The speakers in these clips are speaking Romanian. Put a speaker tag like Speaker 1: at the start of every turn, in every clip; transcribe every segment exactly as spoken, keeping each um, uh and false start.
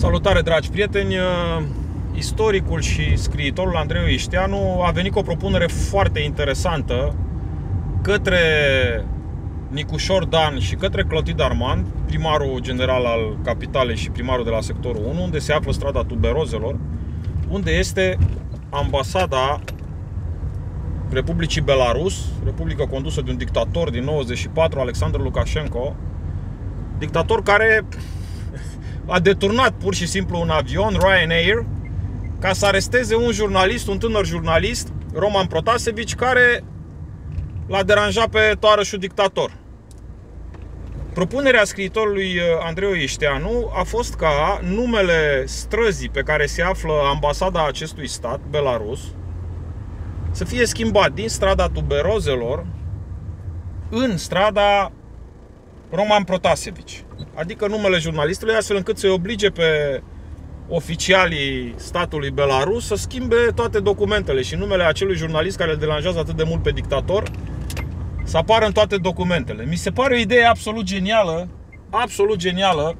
Speaker 1: Salutare, dragi prieteni! Istoricul și scriitorul Andrei Oișteanu a venit cu o propunere foarte interesantă către Nicușor Dan și către Clotilde Armand, primarul general al capitalei și primarul de la sectorul unu, unde se află strada Tuberozelor, unde este ambasada Republicii Belarus, republică condusă de un dictator din nouăzeci și patru, Alexandru Lukashenko, dictator care a deturnat pur și simplu un avion Ryanair ca să aresteze un jurnalist, un tânăr jurnalist, Roman Protasevich, care l-a deranjat pe toarășul dictator. Propunerea scriitorului Andrei Oișteanu a fost ca numele străzii pe care se află ambasada acestui stat, Belarus, să fie schimbat din strada Tuberozelor în strada Roman Protasevich, adică numele jurnalistului, astfel încât să-i oblige pe oficialii statului Belarus să schimbe toate documentele și numele acelui jurnalist care îl deranjează atât de mult pe dictator să apară în toate documentele. Mi se pare o idee absolut genială, absolut genială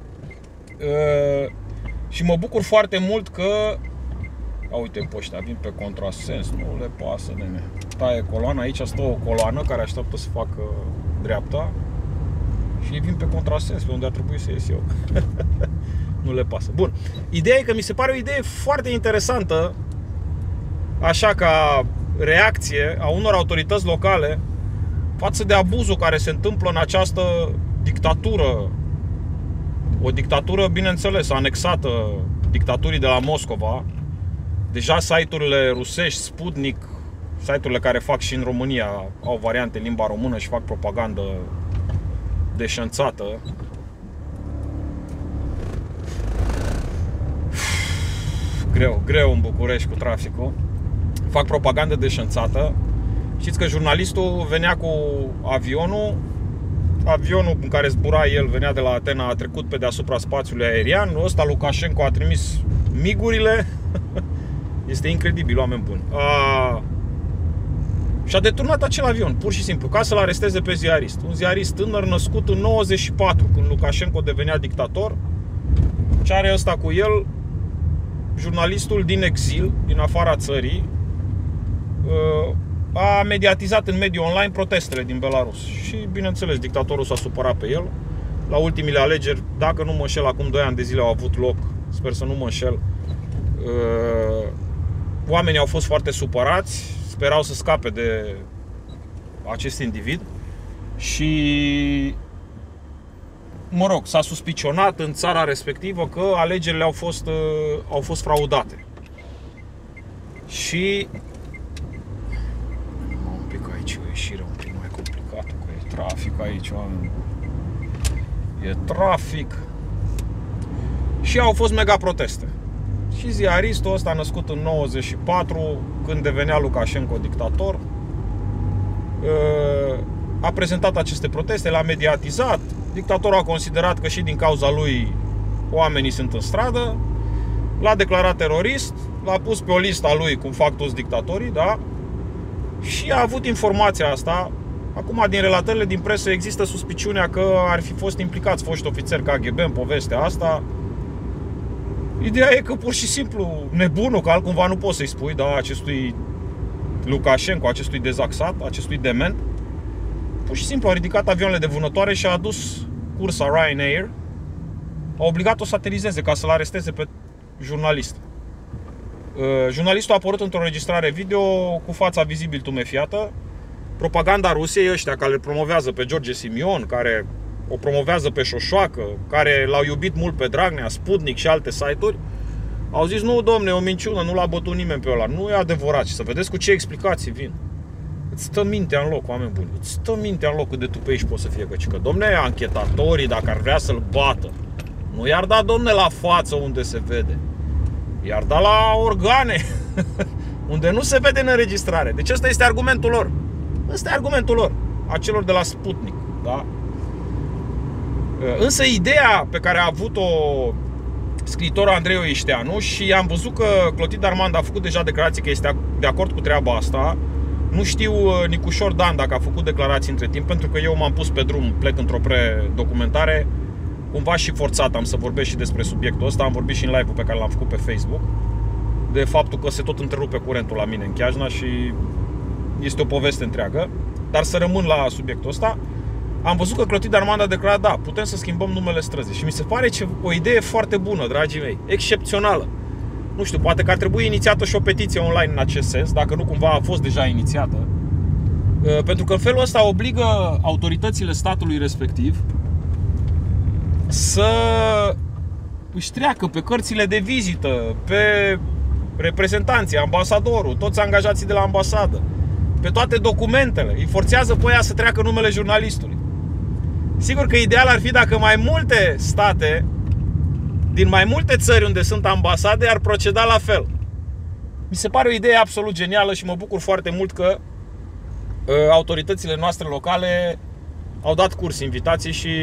Speaker 1: și mă bucur foarte mult că, a, uite pe ăștia, vin pe contrasens, nu le pasă de mine. Taie coloana, aici stă o coloană care așteaptă să facă dreapta și vin pe contrasens, pe unde ar trebui să ies eu. Nu le pasă. Bun. Ideea e că mi se pare o idee foarte interesantă, așa, ca reacție a unor autorități locale față de abuzul care se întâmplă în această dictatură. O dictatură, bineînțeles, anexată dictaturii de la Moscova. Deja site-urile rusești, Sputnik, site-urile care fac și în România, au variante în limba română și fac propagandă deșanțată. Greu, greu în București cu traficul. Fac propagandă deșanțată. Știți că jurnalistul venea cu avionul. Avionul în care zbura el venea de la Atena, a trecut pe deasupra spațiului aerian. Ăsta, Lukashenko, a trimis migurile. Este incredibil, oameni buni. A... Și a deturnat acel avion, pur și simplu, ca să-l aresteze pe ziarist. Un ziarist tânăr născut în nouăzeci și patru, când Lukashenko devenea dictator. Ce are ăsta cu el? Jurnalistul din exil, din afara țării, a mediatizat în mediul online protestele din Belarus. Și, bineînțeles, dictatorul s-a supărat pe el. La ultimile alegeri, dacă nu mă înșel, acum doi ani de zile au avut loc, sper să nu mă înșel, oamenii au fost foarte supărați, sperau să scape de acest individ și, mă rog, s-a suspicionat în țara respectivă că alegerile au fost, au fost fraudate. Și un pic aici o ieșire un pic mai complicată, că e trafic aici, oameni. E trafic. Și au fost mega proteste. Și ziaristul ăsta, născut în nouăzeci și patru, când devenea Lukashenko dictator, a prezentat aceste proteste, l-a mediatizat. Dictatorul a considerat că și din cauza lui oamenii sunt în stradă, l-a declarat terorist, l-a pus pe o listă a lui, cum fac toți dictatorii, da? Și a avut informația asta. Acum, din relatările din presă, există suspiciunea că ar fi fost implicați foști ofițeri K G B în povestea asta. Ideea e că pur și simplu nebunul, că altcumva nu poți să-i spui, da, acestui Lukashenko, acestui dezaxat, acestui dement, pur și simplu a ridicat avioanele de vânătoare și a adus cursa Ryanair, a obligat-o să aterizeze ca să-l aresteze pe jurnalist. Jurnalistul a apărut într-o înregistrare video cu fața vizibil tumefiată. Propaganda Rusiei, ăștia care îl promovează pe George Simion, care o promovează pe Șoșoacă, care l-au iubit mult pe Dragnea, Sputnik și alte site-uri, au zis: nu, domne, o minciună, nu l-a bătut nimeni pe ăla. Nu e adevărat. Și să vedeți cu ce explicații vin. Îți stă mintea în loc, oameni buni. Îți stă mintea în loc cât de tupeiși poți să fie. Căci că, domne, anchetatorii, dacă ar vrea să-l bată, nu i-ar da, domne, la față unde se vede, i-ar da la organe unde nu se vede în înregistrare. Deci ăsta este argumentul lor. Ăsta e argumentul lor, a celor de la Sputnik, da? Însă ideea pe care a avut-o scriitorul Andrei Oișteanu, și am văzut că Clotilde Armand a făcut deja declarații că este de acord cu treaba asta. Nu știu Nicușor Dan dacă a făcut declarații între timp, pentru că eu m-am pus pe drum, plec într-o pre-documentare. cumva și forțat am să vorbesc și despre subiectul ăsta. Am vorbit și în live-ul pe care l-am făcut pe Facebook, de faptul că se tot întrerupe curentul la mine în Chiajna și este o poveste întreagă. Dar să rămân la subiectul ăsta. Am văzut că Clotilde Armand a declarat, da, putem să schimbăm numele străzii. Și mi se pare ce, o idee foarte bună, dragii mei, excepțională. Nu știu, poate că ar trebui inițiată și o petiție online în acest sens, dacă nu cumva a fost deja inițiată. Pentru că în felul ăsta obligă autoritățile statului respectiv să își treacă pe cărțile de vizită, pe reprezentanții, ambasadorul, toți angajații de la ambasadă, pe toate documentele. Îi forțează pe aia să treacă numele jurnalistului. Sigur că ideal ar fi dacă mai multe state, din mai multe țări unde sunt ambasade, ar proceda la fel. Mi se pare o idee absolut genială și mă bucur foarte mult că uh, autoritățile noastre locale au dat curs invitații și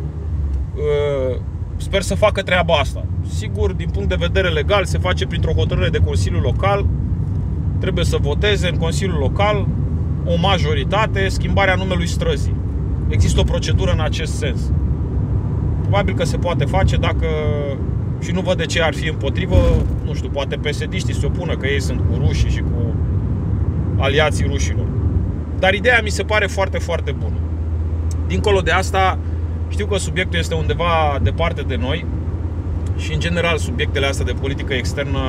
Speaker 1: uh, sper să facă treaba asta. Sigur, din punct de vedere legal, se face printr-o hotărâre de Consiliul Local. Trebuie să voteze în Consiliul Local o majoritate schimbarea numelui străzii. Există o procedură în acest sens. Probabil că se poate face dacă, și nu văd de ce ar fi împotrivă, nu știu, poate P S D-știi se opună că ei sunt cu rușii și cu aliații rușilor. Dar ideea mi se pare foarte, foarte bună. Dincolo de asta, știu că subiectul este undeva departe de noi și în general subiectele astea de politică externă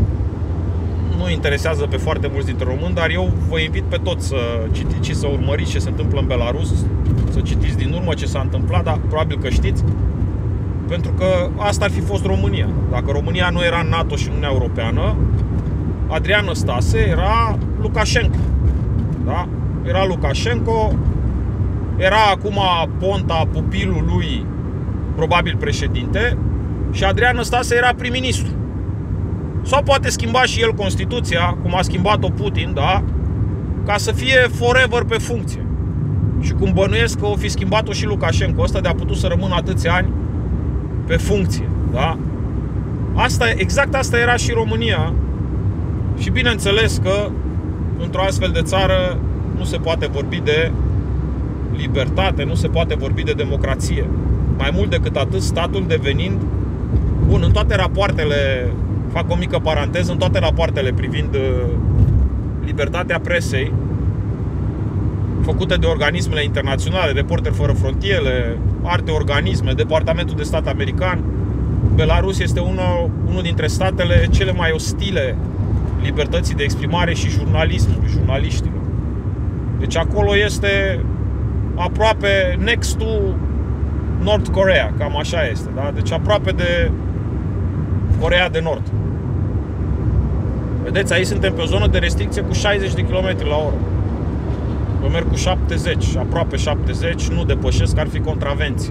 Speaker 1: nu interesează pe foarte mulți dintre români, dar eu vă invit pe toți să citiți și să urmăriți ce se întâmplă în Belarus, să citiți din urmă ce s-a întâmplat, dar probabil că știți, pentru că asta ar fi fost România. Dacă România nu era în NATO și în Uniunea Europeană, Adrian Năstase era Lukashenko. Da? Era Lukashenko, era acum Ponta, pupilul lui, probabil președinte, și Adrian Năstase era prim-ministru. Sau poate schimba și el Constituția, cum a schimbat-o Putin, da? Ca să fie forever pe funcție. Și cum bănuiesc că o fi schimbat-o și Lukashenko ăsta, de a putut să rămână atâția ani pe funcție, da? Asta, exact asta era și România. Și bineînțeles că într-o astfel de țară nu se poate vorbi de libertate, nu se poate vorbi de democrație. Mai mult decât atât, statul devenind, bun, în toate rapoartele, fac o mică paranteză, în toate rapoartele privind libertatea presei făcute de organismele internaționale, Reporteri Fără Frontiere, alte organisme, Departamentul de Stat American, Belarus este unul, unul dintre statele cele mai ostile libertății de exprimare și jurnalismului, jurnaliștilor. Deci acolo este aproape next to North Korea, cam așa este, da? Deci aproape de Coreea de Nord. Vedeți, aici suntem pe o zonă de restricție cu șaizeci de kilometri la oră. Eu merg cu șaptezeci, aproape șaptezeci, nu depășesc, ar fi contravenție.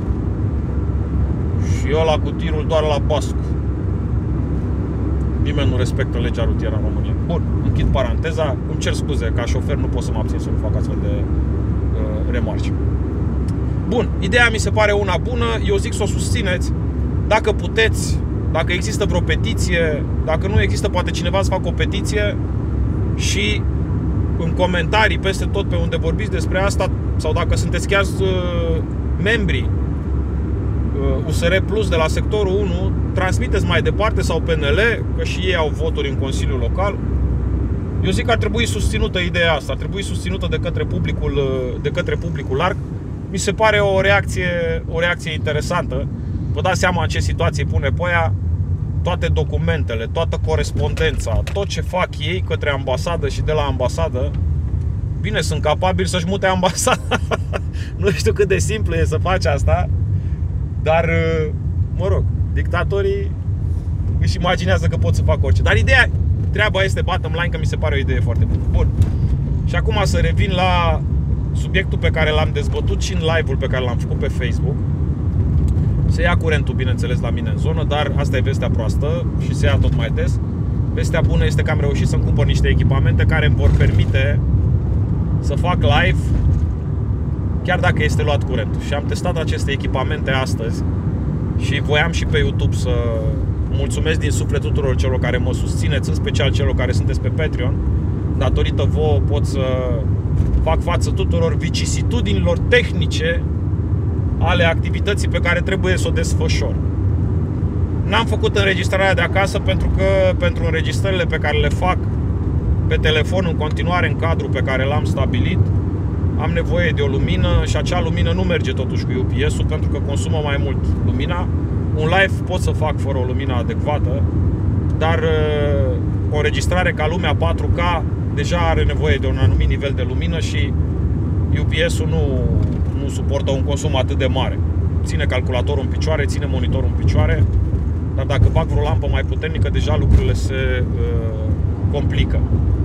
Speaker 1: Și ăla cu tirul doar la bascu. Nimeni nu respectă legea rutieră în România. Bun, închid paranteza. Îmi cer scuze, ca șofer nu pot să mă abțin să nu fac astfel de uh, remarci. Bun, ideea mi se pare una bună. Eu zic să o susțineți. Dacă puteți, dacă există vreo petiție, dacă nu există, poate cineva să facă o petiție și în comentarii peste tot pe unde vorbiți despre asta, sau dacă sunteți chiar uh, membri uh, U S R Plus de la sectorul unu, transmiteți mai departe, sau P N L, că și ei au voturi în Consiliul Local. Eu zic că ar trebui susținută ideea asta, ar trebui susținută de către publicul, de către publicul larg. Mi se pare o reacție, o reacție interesantă. Vă dați seama în ce situație pune pe aia toate documentele, toată corespondența, tot ce fac ei către ambasadă și de la ambasadă. Bine, sunt capabili să-și mute ambasada. Nu știu cât de simplu e să faci asta, dar, mă rog, dictatorii își imaginează că pot să facă orice. Dar ideea, treaba este bottom line, că mi se pare o idee foarte bună. Bun. Și acum să revin la subiectul pe care l-am dezbătut și în live-ul pe care l-am făcut pe Facebook. Se ia curentul, bineînțeles, la mine în zonă, dar asta e vestea proastă și se ia tot mai des. Vestea bună este că am reușit să-mi cumpăr niște echipamente care îmi vor permite să fac live chiar dacă este luat curentul. Și am testat aceste echipamente astăzi și voiam și pe YouTube să mulțumesc din suflet tuturor celor care mă susțineți, în special celor care sunteți pe Patreon. Datorită vouă pot să fac față tuturor vicisitudinilor tehnice ale activității pe care trebuie să o desfășor. N-am făcut înregistrarea de acasă pentru că pentru înregistrările pe care le fac pe telefon în continuare în cadrul pe care l-am stabilit, am nevoie de o lumină și acea lumină nu merge totuși cu U P S-ul pentru că consumă mai mult lumina. Un live pot să fac fără o lumină adecvată, dar o înregistrare ca lumea patru K deja are nevoie de un anumit nivel de lumină și U P S-ul nu, nu suportă un consum atât de mare. Ține calculatorul în picioare, ține monitorul în picioare, dar dacă bag vreo lampă mai puternică, deja lucrurile se uh, complică.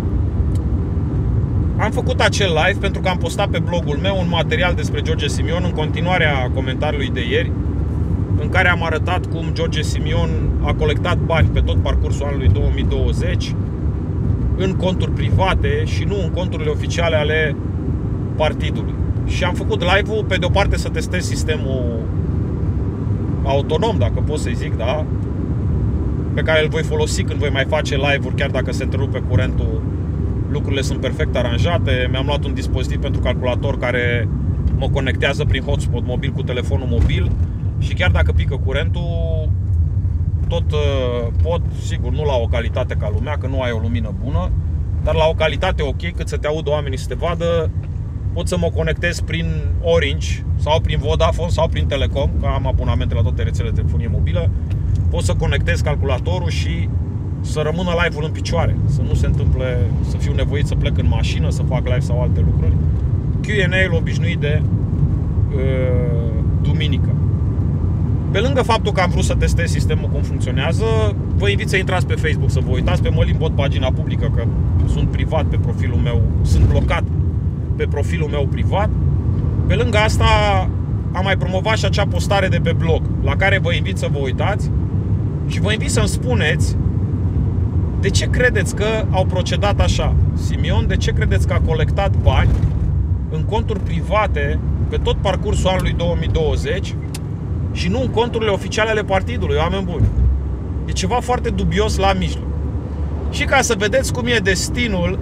Speaker 1: Am făcut acel live pentru că am postat pe blogul meu un material despre George Simion în continuarea comentariului de ieri, în care am arătat cum George Simion a colectat bani pe tot parcursul anului două mii douăzeci în conturi private și nu în conturile oficiale ale partidului. Și am făcut live-ul pe de o parte să testez sistemul autonom, dacă pot să-i zic, da, pe care îl voi folosi când voi mai face live-uri, chiar dacă se întrerupe curentul. Lucrurile sunt perfect aranjate. Mi-am luat un dispozitiv pentru calculator care mă conectează prin hotspot mobil cu telefonul mobil și chiar dacă pică curentul, tot pot, sigur, nu la o calitate ca lumea, că nu ai o lumină bună, dar la o calitate ok, cât să te audă oamenii să te vadă, pot să mă conectez prin Orange sau prin Vodafone sau prin Telecom, că am abonamente la toate rețelele de telefonie mobilă. Pot să conectez calculatorul și să rămână live-ul în picioare, să nu se întâmple, să fiu nevoit să plec în mașină, să fac live sau alte lucruri. Q and A-ul obișnuit de uh, duminică. Pe lângă faptul că am vrut să testez sistemul cum funcționează, vă invit să intrați pe Facebook, să vă uitați pe Mălin Bot, pagina publică, că sunt privat pe profilul meu, sunt blocat pe profilul meu privat. Pe lângă asta am mai promovat și acea postare de pe blog, la care vă invit să vă uitați și vă invit să-mi spuneți de ce credeți că au procedat așa. Simion, de ce credeți că a colectat bani în conturi private pe tot parcursul anului două mii douăzeci și nu în conturile oficiale ale partidului, oameni buni? E ceva foarte dubios la mijloc. Și ca să vedeți cum e destinul,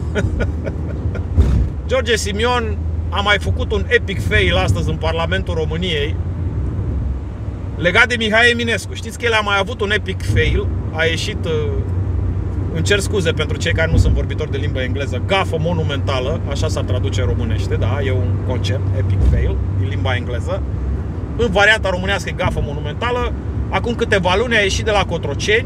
Speaker 1: George Simion a mai făcut un epic fail astăzi în Parlamentul României legat de Mihai Eminescu. Știți că el a mai avut un epic fail, a ieșit, îmi cer scuze pentru cei care nu sunt vorbitori de limba engleză, gafă monumentală, așa s-ar traduce în românește, da, e un concept, epic fail, în limba engleză. În varianta românească e gafă monumentală. Acum câteva luni a ieșit de la Cotroceni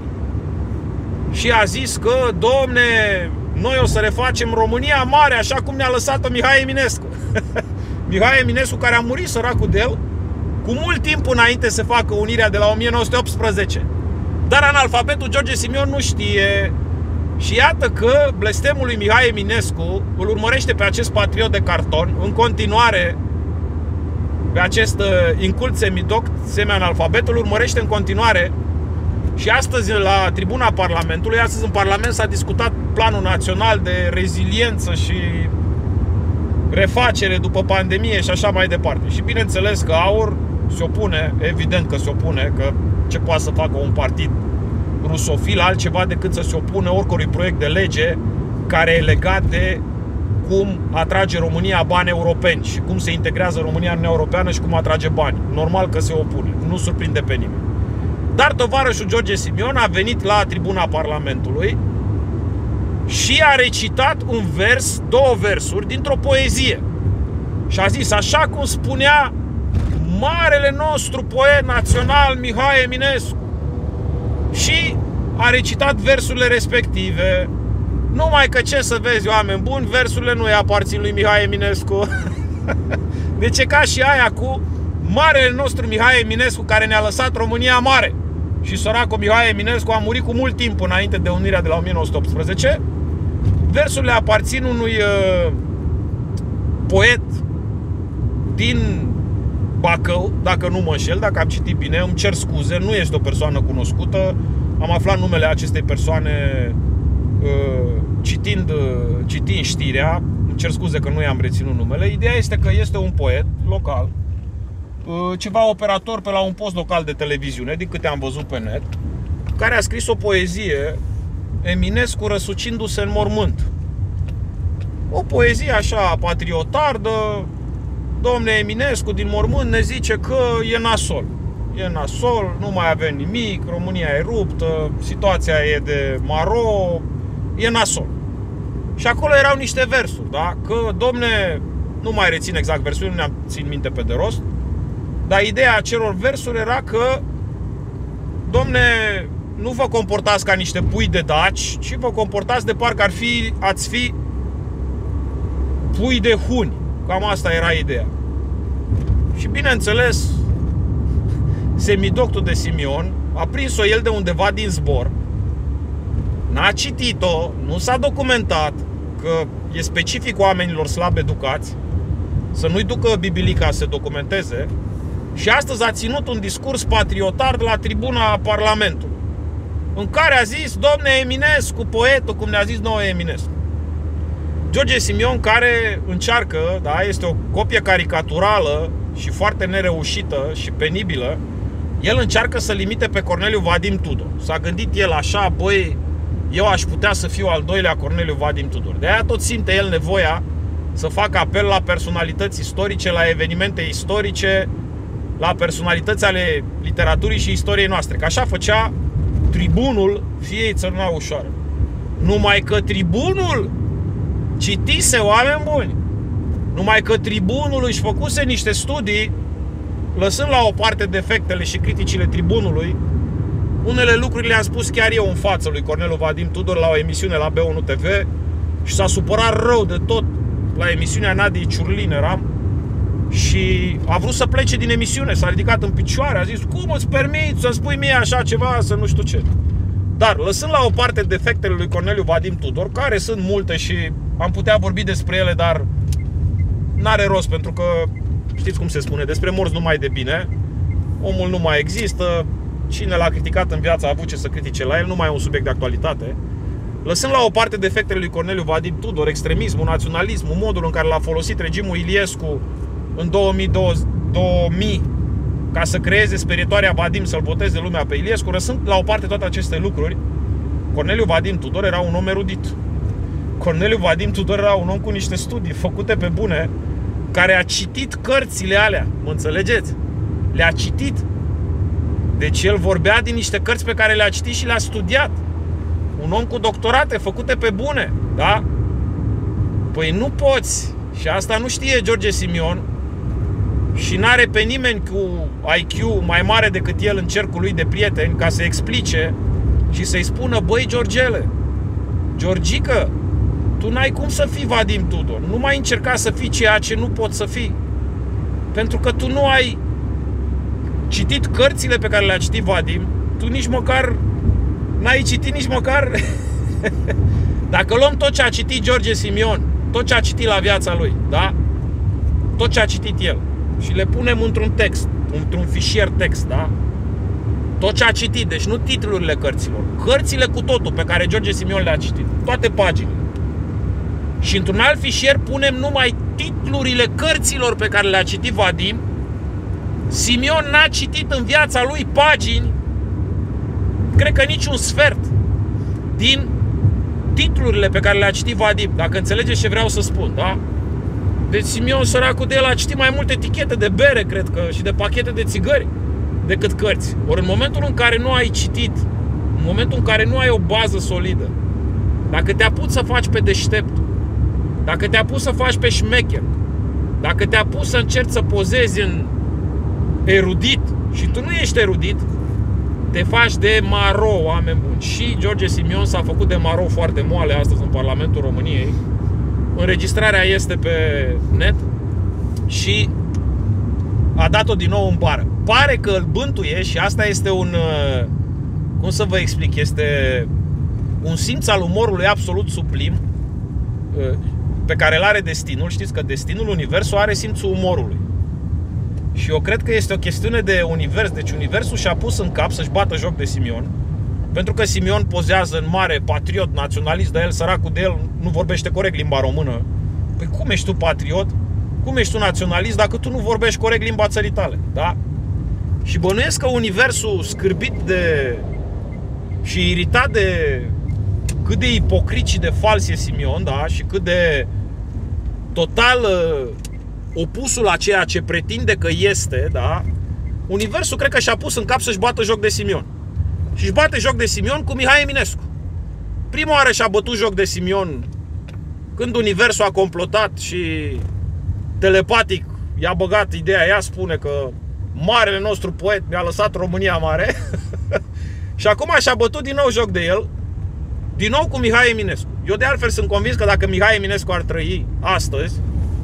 Speaker 1: și a zis că, domne, noi o să refacem România mare, așa cum ne-a lăsat-o Mihai Eminescu. Mihai Eminescu, care a murit, săracul de el, cu mult timp înainte să facă unirea de la o mie nouă sute optsprezece. Dar analfabetul George Simion nu știe. Și iată că blestemul lui Mihai Eminescu îl urmărește pe acest patriot de carton în continuare, pe acest incult semidoct semi-analfabet, îl urmărește în continuare. Și astăzi la tribuna Parlamentului, astăzi în Parlament s-a discutat Planul Național de Reziliență și refacere după pandemie și așa mai departe. Și bineînțeles că AUR se opune, evident că se opune, că ce poate să facă un partid rusofil altceva decât să se opună oricărui proiect de lege care e legat de cum atrage România bani europeni și cum se integrează România în Uniunea Europeană și cum atrage bani. Normal că se opune, nu surprinde pe nimeni. Dar tovarășul George Simion a venit la tribuna Parlamentului și a recitat un vers, două versuri dintr-o poezie. Și a zis, așa cum spunea marele nostru poet național Mihai Eminescu. Și a recitat versurile respective. Numai că, ce să vezi, oameni buni, versurile nu îi aparțin lui Mihai Eminescu. Deci e ca și aia cu marele nostru Mihai Eminescu, care ne-a lăsat România mare. Și săracul Mihai Eminescu a murit cu mult timp înainte de unirea de la o mie nouă sute optsprezece. Versurile aparțin unui uh, poet din Bacău, dacă nu mă înșel, dacă am citit bine, îmi cer scuze, nu este o persoană cunoscută. Am aflat numele acestei persoane uh, citind, uh, citind știrea. Îmi cer scuze că nu i-am reținut numele. Ideea este că este un poet local, uh, ceva operator pe la un post local de televiziune, din câte am văzut pe net, care a scris o poezie, Eminescu răsucindu-se în mormânt. O poezie așa patriotardă, domne Eminescu din mormânt ne zice că e nasol. E nasol, nu mai avem nimic, România e ruptă, situația e de maro, e nasol. Și acolo erau niște versuri, da? Că, domne, nu mai rețin exact versurile, nu ne-am țin minte pe de rost, dar ideea acelor versuri era că, domne, nu vă comportați ca niște pui de daci, ci vă comportați de parcă ar fi, ați fi pui de huni. Cam asta era ideea. Și bineînțeles, semidoctul de Simion a prins-o el de undeva din zbor, n-a citit-o, nu s-a documentat, că e specific oamenilor slab educați să nu-i ducă bibilica să se documenteze, și astăzi a ținut un discurs patriotar la tribuna Parlamentului, în care a zis, domne Eminescu, poetul, cum ne-a zis nouă Eminescu. George Simion, care încearcă, da, este o copie caricaturală și foarte nereușită și penibilă, el încearcă să limite pe Corneliu Vadim Tudor. S-a gândit el așa, băi, eu aș putea să fiu al doilea Corneliu Vadim Tudor. De aia tot simte el nevoia să facă apel la personalități istorice, la evenimente istorice, la personalități ale literaturii și istoriei noastre. Că așa făcea Tribunul Fiei Țărâna Ușoară. Numai că Tribunul citise, oameni buni, numai că Tribunul își făcuse niște studii, lăsând la o parte defectele și criticile Tribunului. Unele lucruri le-am spus chiar eu în față lui Corneliu Vadim Tudor la o emisiune la B unu T V și s-a supărat rău de tot la emisiunea Nadiei Ciurlin eram, și a vrut să plece din emisiune, s-a ridicat în picioare, a zis, cum îți permiți să-mi spui mie așa ceva, să nu știu ce. Dar lăsând la o parte defectele lui Corneliu Vadim Tudor, care sunt multe și am putea vorbi despre ele, dar n-are rost, pentru că știți cum se spune, despre morți nu mai de bine, omul nu mai există, cine l-a criticat în viață a avut ce să critique la el, nu mai e un subiect de actualitate. Lăsând la o parte defectele lui Corneliu Vadim Tudor, extremismul, naționalismul, modul în care l-a folosit regimul Iliescu în două mii ca să creeze sperietoarea Vadim, să-l boteze lumea pe Iliescu, lăsând la o parte toate aceste lucruri, Corneliu Vadim Tudor era un om erudit. Corneliu Vadim Tudor era un om cu niște studii făcute pe bune, care a citit cărțile alea, mă înțelegeți? Le-a citit. Deci el vorbea din niște cărți pe care le-a citit și le-a studiat. Un om cu doctorate făcute pe bune, da? Păi nu poți, și asta nu știe George Simion, și n-are pe nimeni cu I Q mai mare decât el în cercul lui de prieteni ca să explice și să-i spună, băi Georgele, Georgică, tu n-ai cum să fii Vadim Tudor, nu mai încerca să fii ceea ce nu poți să fii, pentru că tu nu ai citit cărțile pe care le-a citit Vadim, tu nici măcar n-ai citit nici măcar dacă luăm tot ce a citit George Simion, tot ce a citit la viața lui, da? Tot ce a citit el și le punem într-un text, într-un fișier text, da? Tot ce a citit, deci nu titlurile cărților, cărțile cu totul pe care George Simion le-a citit, toate paginile. Și într-un alt fișier punem numai titlurile cărților pe care le-a citit Vadim. Simion n-a citit în viața lui pagini, cred că niciun sfert din titlurile pe care le-a citit Vadim, dacă înțelegeți ce vreau să spun, da? Deci Simion, săracul de el, a citit mai multe etichete de bere, cred că, și de pachete de țigări decât cărți. Ori în momentul în care nu ai citit, în momentul în care nu ai o bază solidă, dacă te apuci să faci pe deștept, dacă te apuci să faci pe șmecher, dacă te apuci să încerci să pozezi în erudit și tu nu ești erudit, te faci de maro, oameni buni. Și George Simion s-a făcut de maro foarte moale astăzi în Parlamentul României. Înregistrarea este pe net și a dat-o din nou în bară. Pare că îl bântuie și asta este un, cum să vă explic, este un simț al umorului absolut sublim pe care îl are destinul. Știți că destinul, universul, are simțul umorului. Și eu cred că este o chestiune de univers. Deci universul și-a pus în cap să-și bată joc de Simion, pentru că Simion pozează în mare patriot, naționalist, dar el, săracul de el, nu vorbește corect limba română. Păi cum ești tu patriot? Cum ești tu naționalist dacă tu nu vorbești corect limba țării tale? Da? Și bănuiesc că universul, scârbit de și iritat de cât de ipocrit și de fals e Simion, da? Și cât de total opusul la ceea ce pretinde că este, da? Universul cred că și-a pus în cap să-și bată joc de Simion. Și-și bate joc de Simion cu Mihai Eminescu. Prima oară și-a bătut joc de Simion când Universul a complotat și telepatic i-a băgat ideea, ea spune că marele nostru poet mi-a lăsat România mare. Și acum și-a bătut din nou joc de el, din nou cu Mihai Eminescu. Eu de altfel sunt convins că dacă Mihai Eminescu ar trăi astăzi,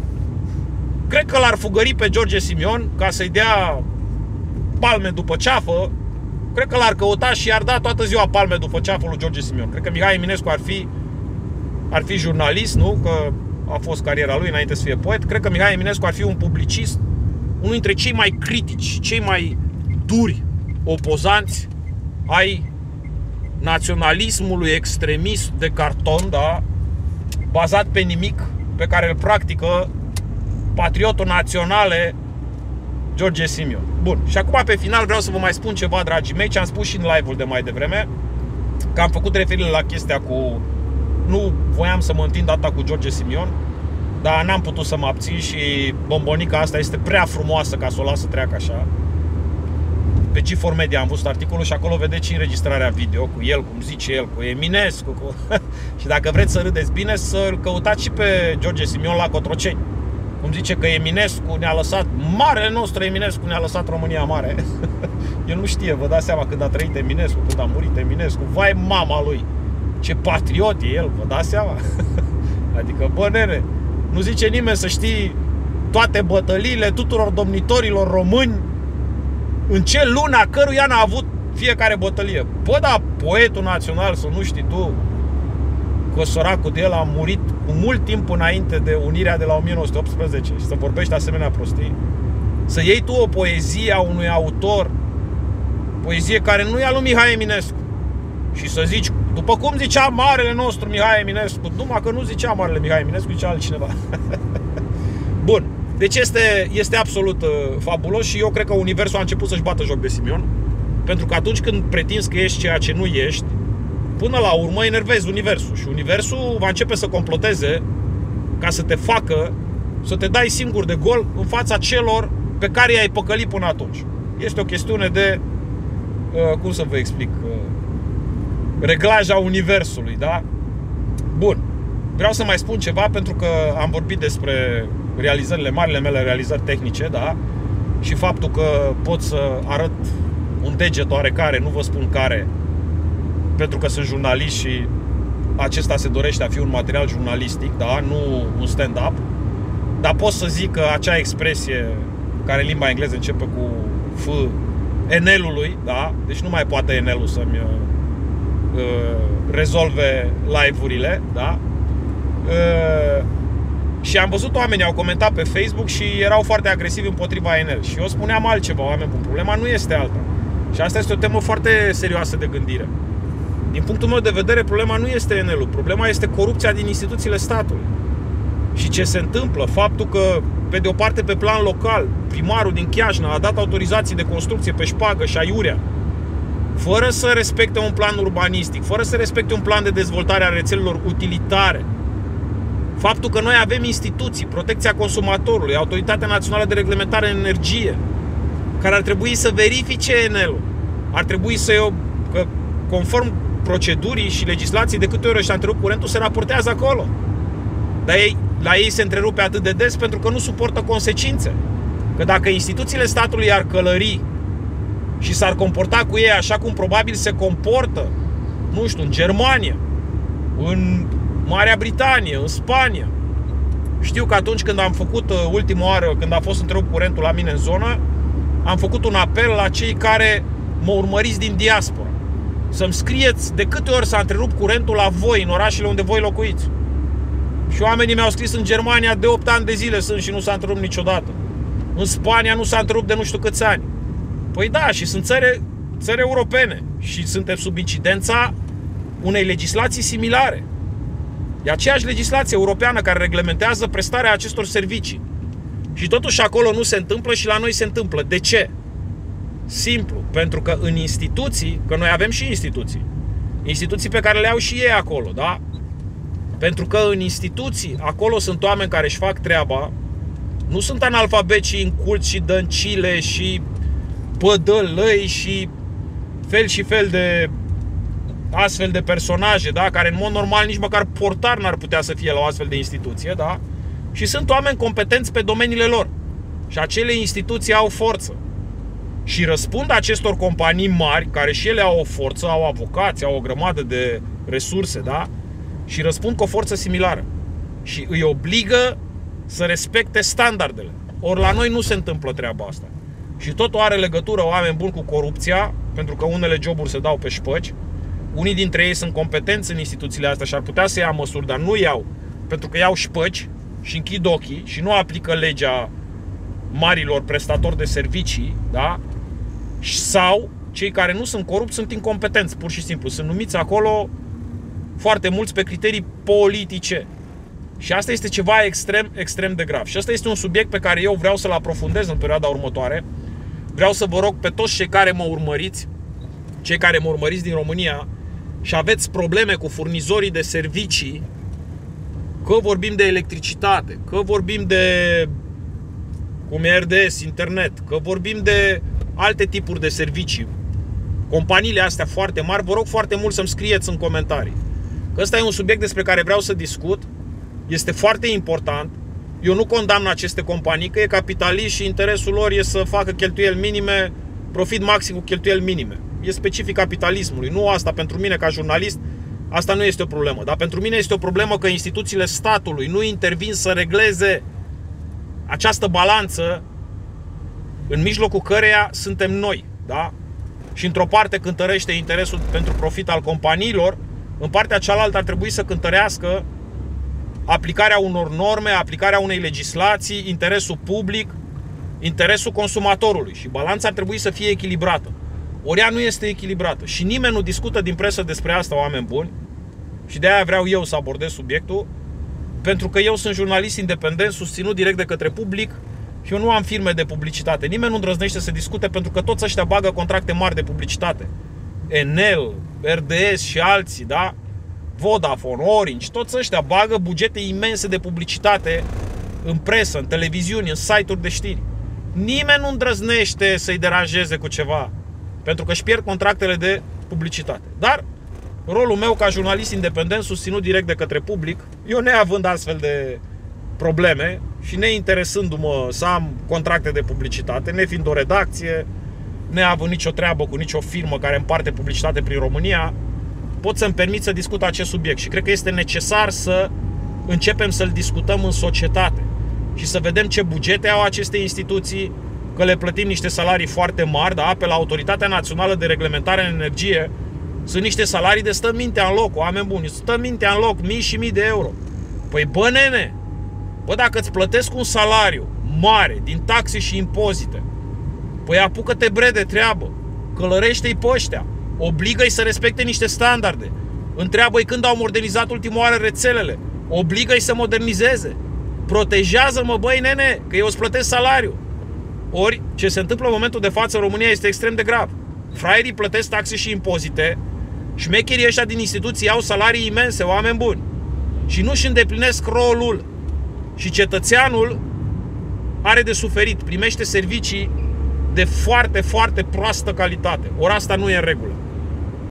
Speaker 1: cred că l-ar fugări pe George Simion ca să-i dea palme după ceafă. Cred că l-ar căuta și i-ar da toată ziua palme după ceafă lui George Simion. Cred că Mihai Eminescu ar fi, ar fi jurnalist, nu? Că a fost cariera lui înainte să fie poet. Cred că Mihai Eminescu ar fi un publicist, unul dintre cei mai critici, cei mai duri opozanți ai naționalismului extremist de carton, da? Bazat pe nimic, pe care îl practică patriotul naționale George Simion. Bun, și acum pe final vreau să vă mai spun ceva, dragii mei, ce am spus și în live-ul de mai devreme, că am făcut referire la chestia cu... Nu voiam să mă întind data cu George Simion, dar n-am putut să mă abțin și bombonica asta este prea frumoasă ca să o las să treacă așa. Pe G patru Media am văzut articolul și acolo vedeți și înregistrarea video cu el, cum zice el, cu Eminescu, cu... Și dacă vreți să râdeți bine, să-l căutați și pe George Simion la Cotroceni. Cum zice că Eminescu ne-a lăsat, marele nostru Eminescu ne-a lăsat România mare. El nu știe, vă dați seama când a trăit Eminescu, când a murit Eminescu. Vai mama lui, ce patriot e el, vă dați seama? Adică, bă nene, nu zice nimeni să știi toate bătăliile tuturor domnitorilor români, în ce luna căruia n-a avut fiecare bătălie. Bă, da, poetul național, să nu știi tu că săracul de el a murit cu mult timp înainte de unirea de la o mie nouă sute optsprezece și să vorbești asemenea prostii. Să iei tu o poezie a unui autor, poezie care nu e a lui Mihai Eminescu, și să zici, după cum zicea marele nostru Mihai Eminescu, numai că nu zicea marele Mihai Eminescu, zicea altcineva. Bun, deci este, este absolut uh, fabulos și eu cred că Universul a început să-și bată joc de Simion, pentru că atunci când pretinzi că ești ceea ce nu ești, până la urmă enervezi Universul și Universul va începe să comploteze ca să te facă să te dai singur de gol în fața celor pe care i-ai păcălit până atunci. Este o chestiune de, uh, cum să vă explic, uh, reglaja Universului, da? Bun, vreau să mai spun ceva pentru că am vorbit despre realizările, marile mele realizări tehnice, da? Și faptul că pot să arăt un deget oarecare, nu vă spun care, pentru că sunt jurnalist și acesta se dorește a fi un material jurnalistic, da? Nu un stand-up. Dar pot să zic că acea expresie care în limba engleză începe cu F, Enelului, da? Deci nu mai poate Enelul să-mi uh, rezolve live-urile, da? Uh, și am văzut oamenii au comentat pe Facebook și erau foarte agresivi împotriva Enel. Și eu spuneam altceva, oameni buni, problema nu este alta. Și asta este o temă foarte serioasă de gândire. Din punctul meu de vedere, problema nu este Enelul, problema este corupția din instituțiile statului. Și ce se întâmplă? Faptul că, pe de o parte, pe plan local, primarul din Chiajna a dat autorizații de construcție pe șpagă și aiurea, fără să respecte un plan urbanistic, fără să respecte un plan de dezvoltare a rețelelor utilitare. Faptul că noi avem instituții, Protecția Consumatorului, Autoritatea Națională de Reglementare în Energie, care ar trebui să verifice Enelul. Ar trebui să eu, că conform procedurii și legislației, de câte ori ăștia întrerup curentul, se raportează acolo. Dar ei, la ei se întrerupe atât de des pentru că nu suportă consecințe. Că dacă instituțiile statului ar călări și s-ar comporta cu ei așa cum probabil se comportă, nu știu, în Germania, în Marea Britanie, în Spania. Știu că atunci când am făcut ultima oară, când a fost întrerupt curentul la mine în zonă, am făcut un apel la cei care mă urmăriți din diaspora să-mi scrieți de câte ori s-a întrerupt curentul la voi, în orașele unde voi locuiți. Și oamenii mi-au scris: în Germania de opt ani de zile sunt și nu s-a întrerupt niciodată. În Spania nu s-a întrerupt de nu știu câți ani. Păi da, și sunt țări, țări europene și suntem sub incidența unei legislații similare. E aceeași legislație europeană care reglementează prestarea acestor servicii. Și totuși acolo nu se întâmplă și la noi se întâmplă. De ce? Simplu, pentru că în instituții, că noi avem și instituții, instituții pe care le au și ei acolo, da? Pentru că în instituții, acolo sunt oameni care își fac treaba Nu sunt analfabeti și inculți și dăncile și pădălăi și fel și fel de astfel de personaje, da? Care în mod normal nici măcar portar n-ar putea să fie la o astfel de instituție, da? Și sunt oameni competenți pe domeniile lor. Și acele instituții au forță. Și răspund acestor companii mari, care și ele au o forță, au avocați, au o grămadă de resurse, da? Și răspund cu o forță similară. Și îi obligă să respecte standardele. Ori la noi nu se întâmplă treaba asta. Și totul are legătură, oameni buni, cu corupția, pentru că unele joburi se dau pe șpăci. Unii dintre ei sunt competenți în instituțiile astea și ar putea să ia măsuri, dar nu iau, pentru că iau șpăci și închid ochii și nu aplică legea marilor prestatori de servicii, da? Sau cei care nu sunt corupți sunt incompetenți, pur și simplu. Sunt numiți acolo foarte mulți pe criterii politice. Și asta este ceva extrem, extrem de grav. Și asta este un subiect pe care eu vreau să-l aprofundez în perioada următoare. Vreau să vă rog pe toți cei care mă urmăriți, cei care mă urmăriți din România și aveți probleme cu furnizorii de servicii, că vorbim de electricitate, că vorbim de cum e R D S, internet, că vorbim de alte tipuri de servicii, companiile astea foarte mari, vă rog foarte mult să-mi scrieți în comentarii. Că ăsta e un subiect despre care vreau să discut. Este foarte important. Eu nu condamn aceste companii, că e capitalist și interesul lor e să facă cheltuieli minime, profit maxim cu cheltuieli minime. E specific capitalismului. Nu asta pentru mine ca jurnalist, asta nu este o problemă. Dar pentru mine este o problemă că instituțiile statului nu intervin să regleze această balanță în mijlocul căreia suntem noi, da? Și într-o parte cântărește interesul pentru profit al companiilor, în partea cealaltă ar trebui să cântărească aplicarea unor norme, aplicarea unei legislații, interesul public, interesul consumatorului. Și balanța ar trebui să fie echilibrată. Ori ea nu este echilibrată. Și nimeni nu discută din presă despre asta, oameni buni. Și de aia vreau eu să abordez subiectul, pentru că eu sunt jurnalist independent, susținut direct de către public și eu nu am firme de publicitate. Nimeni nu îndrăznește să discute, pentru că toți ăștia bagă contracte mari de publicitate. Enel, R D S și alții, da? Vodafone, Orange, toți ăștia bagă bugete imense de publicitate în presă, în televiziuni, în site-uri de știri. Nimeni nu îndrăznește să-i deranjeze cu ceva, pentru că își pierd contractele de publicitate. Dar rolul meu ca jurnalist independent, susținut direct de către public, eu neavând astfel de probleme și neinteresându-mă să am contracte de publicitate, nefiind o redacție, neavând nicio treabă cu nicio firmă care împarte publicitate prin România, pot să-mi permit să discut acest subiect. Și cred că este necesar să începem să-l discutăm în societate și să vedem ce bugete au aceste instituții, că le plătim niște salarii foarte mari, da? Pe la Autoritatea Națională de Reglementare în Energie sunt niște salarii de stă mintea în loc, oameni buni, stă mintea în loc, mii și mii de euro. Păi bă nene, bă dacă îți plătesc un salariu mare din taxe și impozite, păi apucă-te bre de treabă, călărește-i pe ăștia, obligă-i să respecte niște standarde, întreabă-i când au modernizat ultima oară rețelele, obligă-i să modernizeze, protejează-mă băi nene, că eu îți plătesc salariu. Ori ce se întâmplă în momentul de față în România este extrem de grav. Fraierii plătesc taxe și impozite, șmecherii ăștia din instituții au salarii imense, oameni buni, și nu-și îndeplinesc rolul. Și cetățeanul are de suferit, primește servicii de foarte, foarte proastă calitate. Ori asta nu e în regulă.